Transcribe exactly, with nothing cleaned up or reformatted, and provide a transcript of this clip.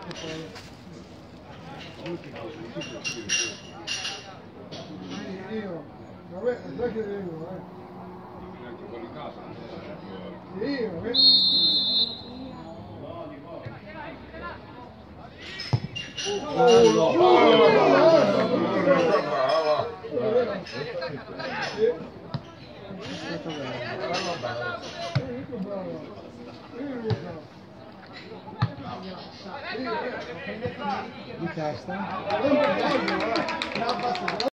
Io, vabbè, sai che devo, eh. Sì, vabbè. Di testa?